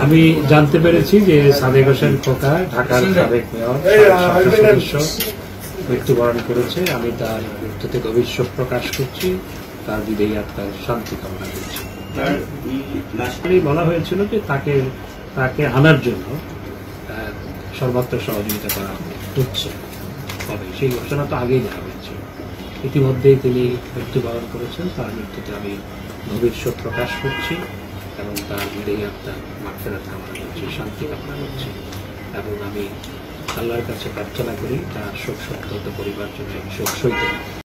আমি জানতে পেরেছি যে সাদেক হোসেন খোকা ঢাকার সাবেক মেয়র সদস্য মৃত্যুবরণ করেছে। আমি তার মৃত্যুতে গভীর শোক প্রকাশ করছি, তার বিদেহী আত্মার শান্তি কামনা করছি। বলা হয়েছিল যে তাকে আনার জন্য সর্বাত্মক সহযোগিতা করা হচ্ছে, তবে সেই ঘোষণা তো আগেই দেওয়া হয়েছে। ইতিমধ্যেই তিনি মৃত্যুবরণ করেছেন, তার মৃত্যুতে আমি গভীর শোক প্রকাশ করছি এবং তার বিদেহী আত্মার মাগফিরাত কামনা করছি, শান্তি কামনা করছি। এবং আমি আল্লাহর কাছে প্রার্থনা করি তার শোক সন্তপ্ত পরিবার জন্য শোক সইতে